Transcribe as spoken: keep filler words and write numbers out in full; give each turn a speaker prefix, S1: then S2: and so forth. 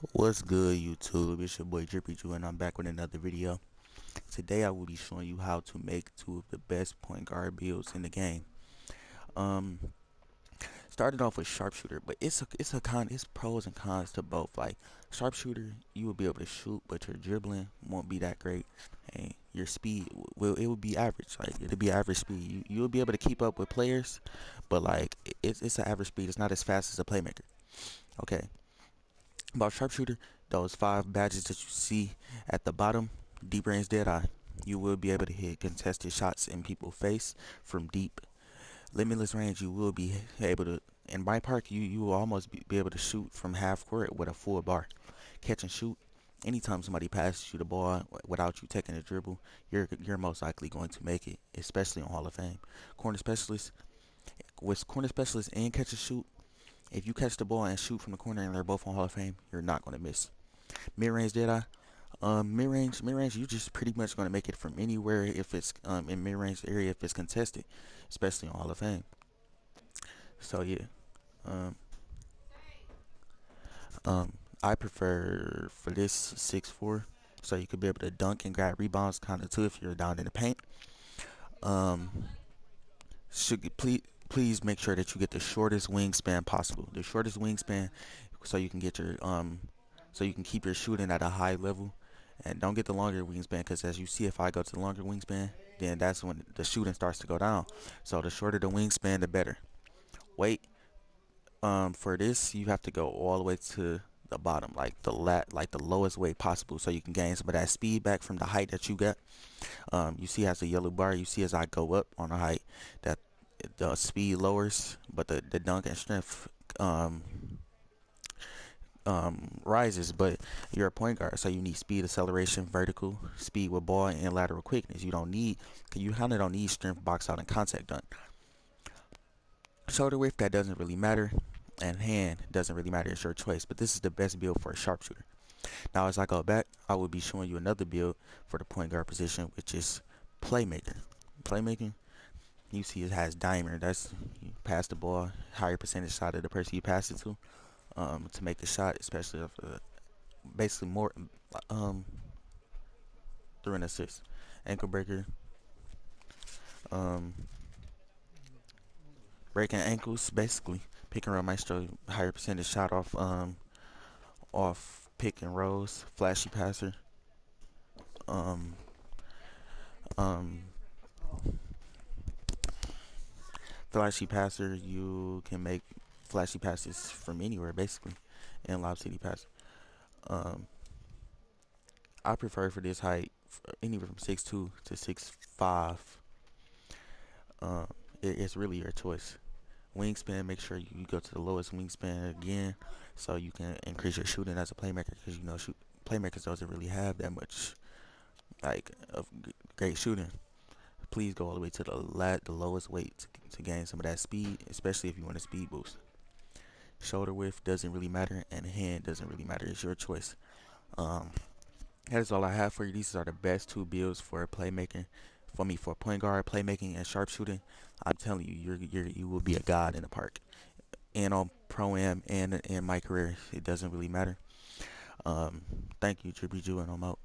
S1: What's good, YouTube? It's your boy Drippy Drew, and I'm back with another video. Today I will be showing you how to make two of the best point guard builds in the game. Um, started off with sharpshooter, but it's a it's a con it's pros and cons to both. Like sharpshooter, you will be able to shoot, but your dribbling won't be that great, and your speed will it will be average. Like it'll be average speed. You you'll be able to keep up with players, but like it's it's an average speed. It's not as fast as a playmaker. Okay. About sharpshooter, those five badges that you see at the bottom, deep range dead eye. You will be able to hit contested shots in people's face from deep. Limitless range, you will be able to. In my park, you you will almost be, be able to shoot from half court with a full bar. Catch and shoot. Anytime somebody passes you the ball without you taking a dribble, you're you're most likely going to make it, especially on Hall of Fame. Corner specialist, with corner specialist and catch and shoot, if you catch the ball and shoot from the corner and they're both on Hall of Fame, you're not going to miss. Mid-range Deadeye. Um, mid-range, mid-range, you just pretty much going to make it from anywhere if it's um, in mid-range area if it's contested, especially on Hall of Fame. So yeah, um, um, I prefer for this six four, so you could be able to dunk and grab rebounds kind of too if you're down in the paint. Um, should please please make sure that you get the shortest wingspan possible. The shortest wingspan, so you can get your um, so you can keep your shooting at a high level. And don't get the longer wingspan, because as you see, if I go to the longer wingspan, then that's when the shooting starts to go down. So the shorter the wingspan, the better. Weight, um, for this, you have to go all the way to the bottom, like the lat, like the lowest weight possible, so you can gain some of that speed back from the height that you got. Um, you see, as the yellow bar, you see as I go up on the height, that the speed lowers, but the the dunk and strength um um, rises, but you're a point guard, so you need speed, acceleration, vertical speed with ball, and lateral quickness. You don't need, cause you kind of don't need strength, box out, and contact done. Shoulder width, that doesn't really matter, and hand doesn't really matter. It's your choice, but this is the best build for a sharpshooter. Now, as I go back, I will be showing you another build for the point guard position, which is playmaker. Playmaking, you see, it has dimer. That's you pass the ball, higher percentage shot of the person you pass it to, um, to make the shot, especially if uh, basically more um through an assist. Ankle breaker, um breaking ankles, basically. Pick and roll maestro, higher percentage shot off um off pick and rolls. Flashy passer. Um um Flashy passer, you can make flashy passes from anywhere basically in Lob City Pass. Um I prefer for this height anywhere from six two to six five. Um it, it's really your choice. Wingspan, make sure you go to the lowest wingspan again, so you can increase your shooting as a playmaker. Because you know, shoot, playmakers doesn't really have that much like of great shooting. Please go all the way to the lat, the lowest weight to, to gain some of that speed, especially if you want a speed boost. Shoulder width doesn't really matter, and hand doesn't really matter. It's your choice. Um, that is all I have for you. These are the best two builds for playmaking. For me, for point guard, playmaking, and sharpshooting, I'm telling you, you're, you're you will be a god in the park. And on pro am and in my career, it doesn't really matter. Um, thank you, Trippy Jew, and I'm out.